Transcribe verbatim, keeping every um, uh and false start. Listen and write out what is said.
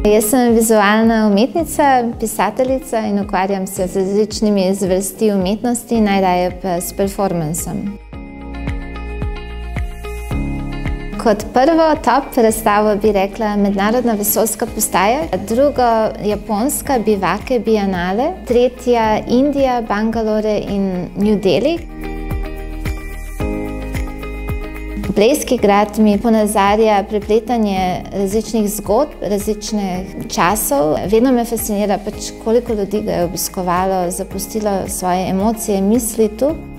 Jaz sem vizualna umetnica, pisateljica in ukvarjam se z različnimi zvrsti umetnosti, najraje pa s performansom. Kot prvo top razstavo bi rekla Mednarodna vesoljska postaja, drugo Japonska Bivake Bienale, tretja Indija, Bangalore in New Delhi. Blejski grad mi ponazarja prepletanje različnih zgodb, različnih časov. Vedno me fascinira, pač koliko ljudi ga je obiskovalo, zapustilo svoje emocije, misli tu.